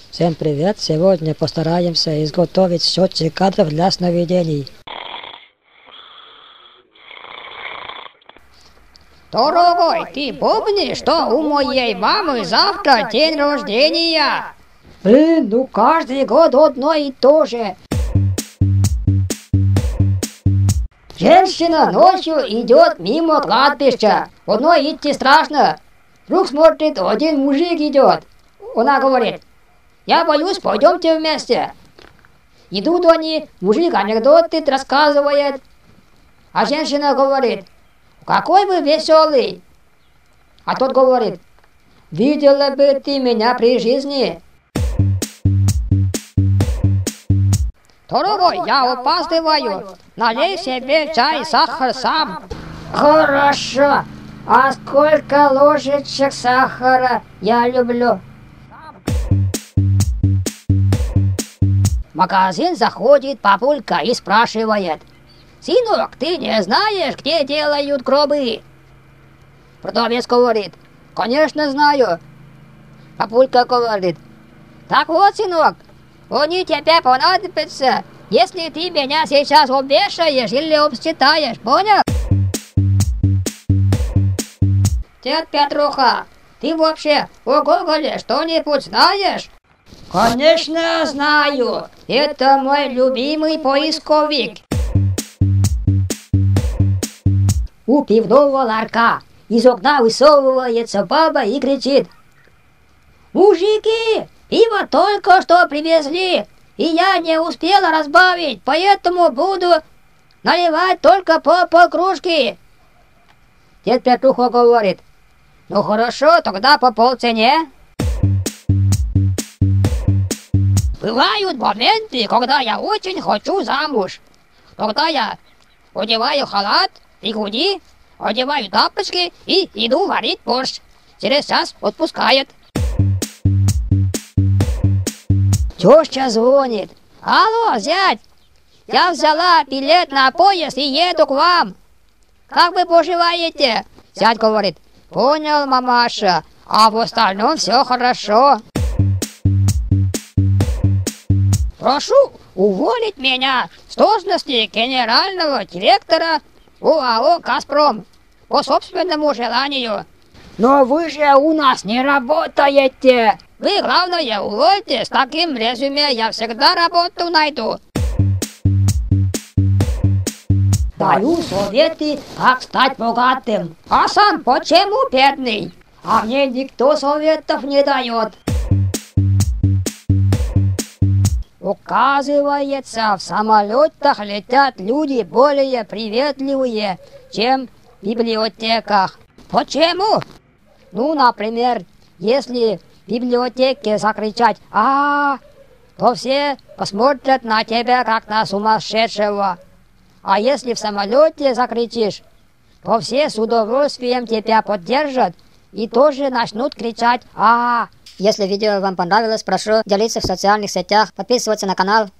Всем привет! Сегодня постараемся изготовить счетчик кадров для сновидений. Дорогой, ты помнишь, что у моей мамы завтра день рождения? Блин, ну каждый год одно и то же. Женщина ночью идет мимо кладбища. Одной идти страшно. Вдруг смотрит, один мужик идет. Она говорит: я боюсь, пойдемте вместе. Идут они, мужик анекдоты рассказывает. А женщина говорит: какой вы веселый. А тот говорит: видела бы ты меня при жизни. Дорогой, я опаздываю. Налей себе чай, сахар сам. Хорошо. А сколько ложечек сахара? Я люблю. В магазин заходит папулька и спрашивает: сынок, ты не знаешь, где делают гробы? Продавец говорит: конечно знаю. Папулька говорит: так вот, сынок, они тебе понадобятся, если ты меня сейчас обвешаешь или обсчитаешь, понял? Дед Петруха, ты вообще о Гоголе что-нибудь знаешь? Конечно знаю, это мой любимый поисковик. У пивного ларька из окна высовывается баба и кричит: мужики, пиво только что привезли, и я не успела разбавить, поэтому буду наливать только по полкружки. Дед Петруха говорит: ну хорошо, тогда по полцене. Бывают моменты, когда я очень хочу замуж. Тогда я одеваю халат, бигуди, одеваю тапочки и иду варить борщ. Через час отпускает. Теща звонит: алло, зять, я взяла билет на поезд и еду к вам. Как вы поживаете? Зять говорит: понял, мамаша, а в остальном все хорошо. Прошу уволить меня с должности генерального директора ОАО «Газпром» по собственному желанию. Но вы же у нас не работаете. Вы, главное, увольте, с таким резюме я всегда работу найду. Даю советы, как стать богатым. А сам почему бедный? А мне никто советов не дает. Оказывается, в самолетах летят люди более приветливые, чем в библиотеках. Почему? Ну, например, если в библиотеке закричать то все посмотрят на тебя как на сумасшедшего. А если в самолете закричишь, то все с удовольствием тебя поддержат и тоже начнут кричать. Если видео вам понравилось, прошу делиться в социальных сетях, подписываться на канал.